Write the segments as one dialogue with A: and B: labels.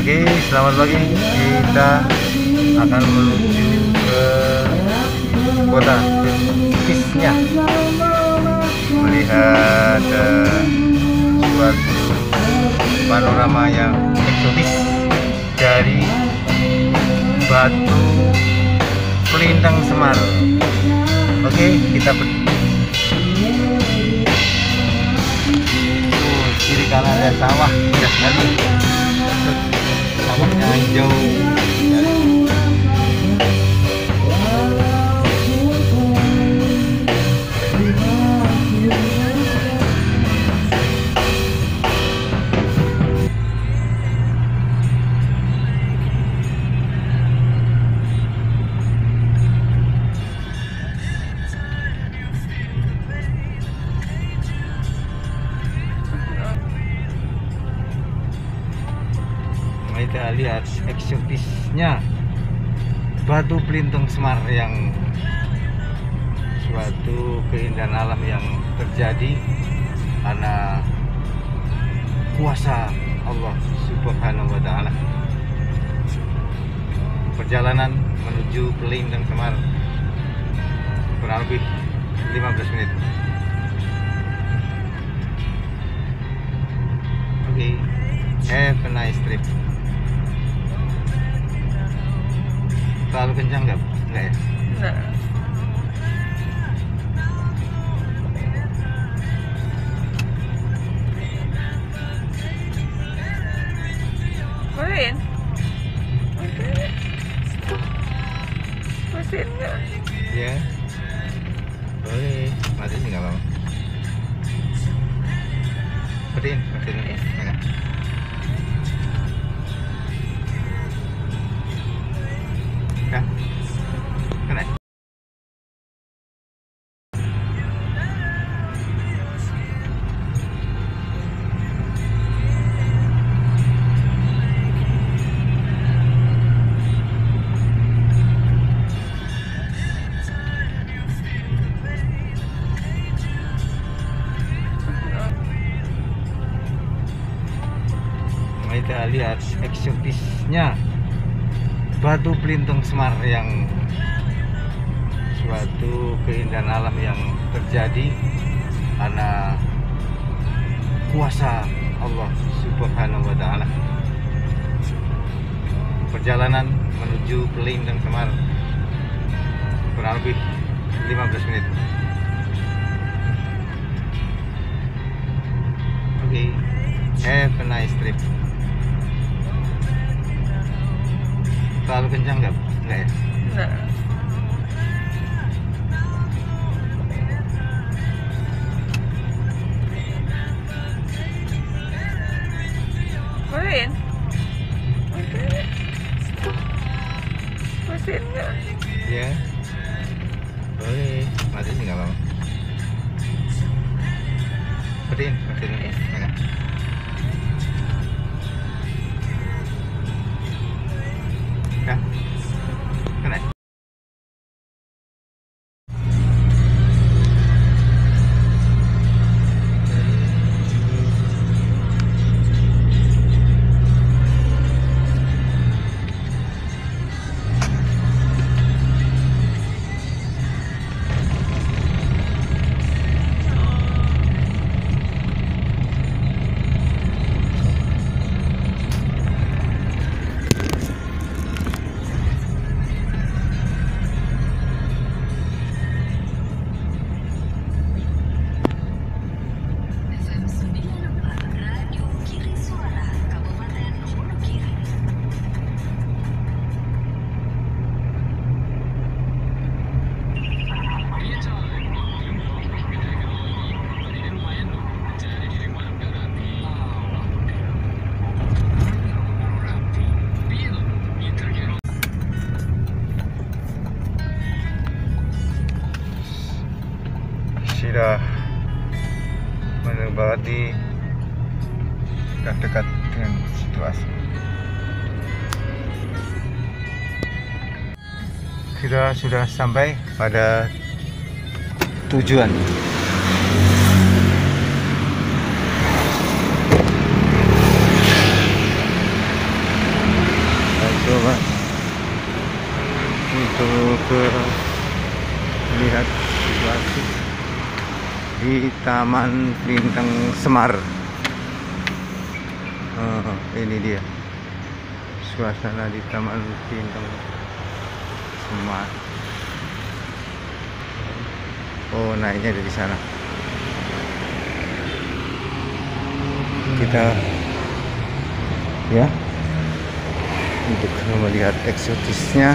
A: Oke, selamat pagi. Kita akan menuju ke kota Pisnya, melihat suatu panorama yang eksotis dari Batu Pelintang Semar. Oke, kita kiri kanan ada sawah, indah sekali. Sawahnya hijau. Kita lihat eksotisnya Batu Pelintang Semar, yang suatu keindahan alam yang terjadi karena kuasa Allah Subhanahu wa Ta'ala. Perjalanan menuju Pelintang Semar kurang lebih 15 menit. Oke, have a nice trip. Terlalu kencang nggak? Nggak ya?
B: Nggak. Boleh? Mesin nggak?
A: Ya, boleh. Mati sih nggak apa-apa. Matiin. Mana? Ya, kena. Kita lihat eksotisnya Batu Pelintang Semar, yang suatu keindahan alam yang terjadi karena kuasa Allah Subhanahu wa Ta'ala. Perjalanan menuju Pelintang Semar kurang lebih 15 menit. Oke, have a nice trip. Terlalu kencang nggak? Nggak ya?
B: Nggak. Boleh? Mesin nggak?
A: Ya, boleh. Mati sih nggak apa-apa. Matiin. Mana? Ya, kena. Sudah menebati dekat dengan situasi. Kita sudah sampai pada tujuan.
B: ke lihat situasi di Taman Lintang Semar. Ini dia suasana di Taman Lintang Semar. Oh, naiknya dari sana. Kita ya untuk melihat eksotisnya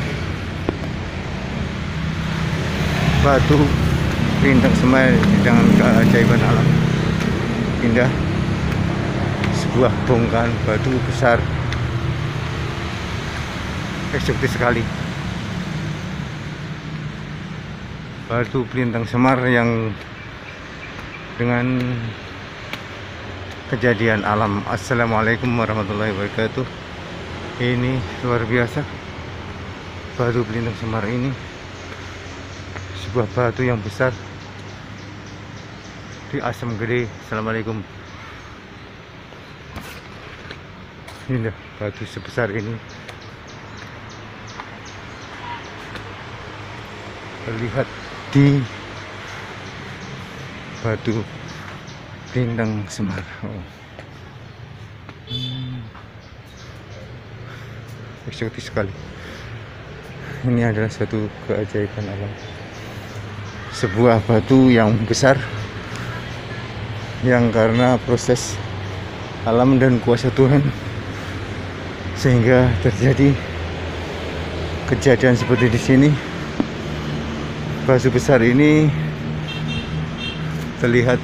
B: batu Lintang Semar dengan keajaiban alam indah. Sebuah bongkahan batu besar, eksotis sekali. Batu Lintang Semar yang dengan kejadian alam. Assalamualaikum warahmatullahi wabarakatuh. Ini luar biasa. Batu Lintang Semar ini sebuah batu yang besar di Asam Gede. Assalamualaikum. Ini batu sebesar ini terlihat di Batu Lintang Semar. Eksotis sekali. Ini adalah suatu keajaiban alam. Sebuah batu yang besar yang karena proses alam dan kuasa Tuhan sehingga terjadi kejadian seperti di sini. Batu besar ini terlihat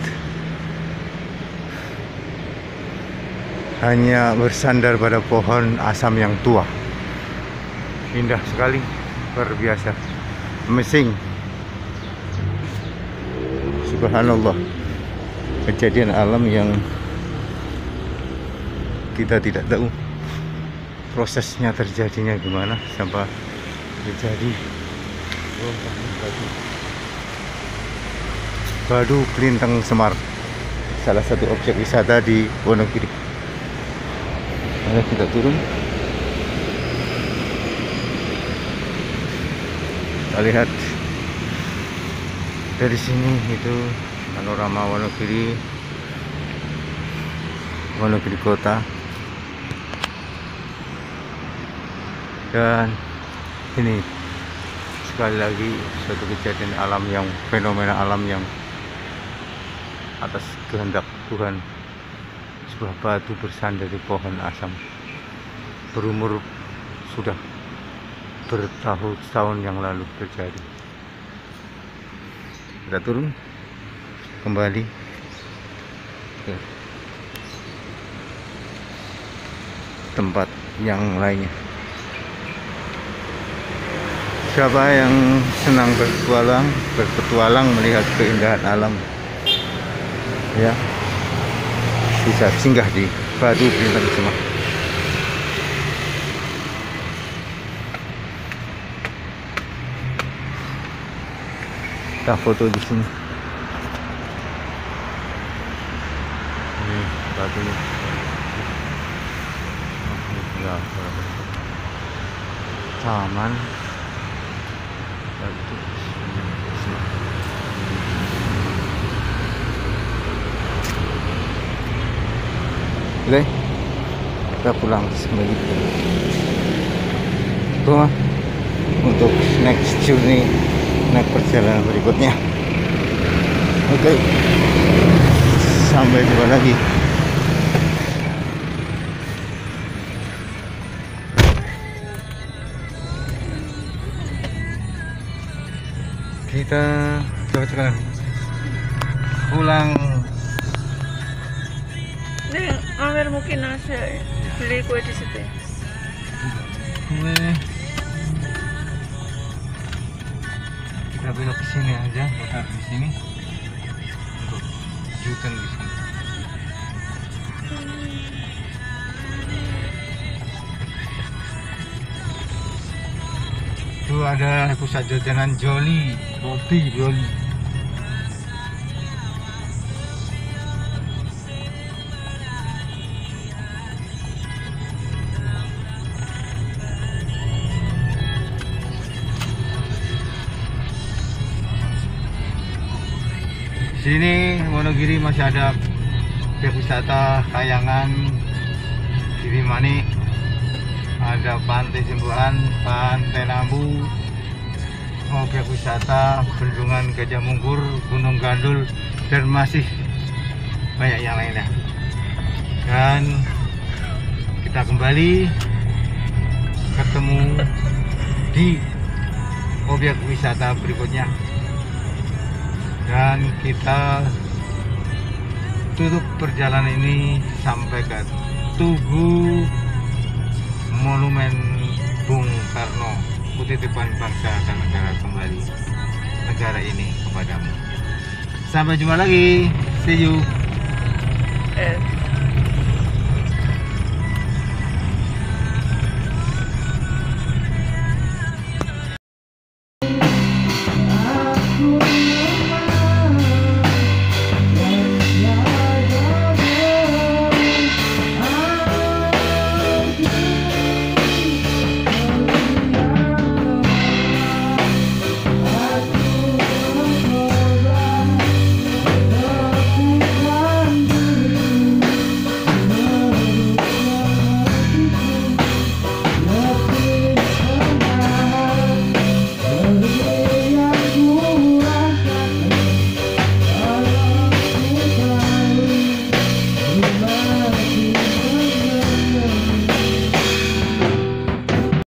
B: hanya bersandar pada pohon asam yang tua. Indah sekali, luar biasa, amazing. Subhanallah, kejadian alam yang kita tidak tahu prosesnya terjadinya gimana sampai terjadi Batu Lintang Semar, salah satu objek wisata di Wonogiri. Mari kita turun. Kita lihat dari sini itu panorama Wonogiri, Wonogiri kota. Dan ini sekali lagi suatu kejadian alam yang fenomena alam yang atas kehendak Tuhan. Sebuah batu bersandar di pohon asam berumur sudah bertahun-tahun yang lalu terjadi. Kita turun kembali ke tempat yang lainnya. Siapa yang senang berpetualang melihat keindahan alam, ya, bisa singgah di Batu Lintang Semar. Kita foto di sini. Ini batunya. Taman Batu Lintang Semar. Oke, kita pulang kembali ke rumah untuk next journey, next perjalanan berikutnya. Oke, sampai jumpa lagi. Kita coba pulang.
C: Nih, Amer mungkin nasi beli kue di situ.
B: Kita belok ke sini aja, putar di sini untuk jutan di sini. Itu ada pusat jajanan Jolly, roti Jolly. Di sini Wonogiri masih ada objek wisata Kayangan, Girimanik, ada Pantai Simbulan, Pantai Nambu, objek wisata Bendungan Gajah Mungkur, Gunung Gandul, dan masih banyak yang lainnya. Dan kita kembali ketemu di objek wisata berikutnya, dan kita tutup perjalanan ini sampai ke Tugu Monumen Bung Karno, kutitipan bangsa dan negara, kembali negara ini kepadamu. Sampai jumpa lagi, see you.